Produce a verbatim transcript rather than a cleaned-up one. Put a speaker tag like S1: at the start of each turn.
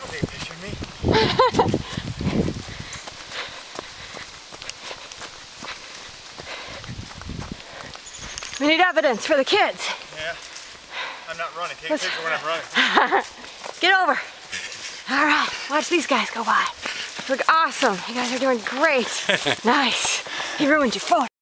S1: Take a picture of me.
S2: We need evidence for the kids.
S1: Yeah. I'm not running. Take a picture when I'm running.
S2: Get over. All right, watch these guys go by. Look awesome. You guys are doing great. Nice. He ruined your photo.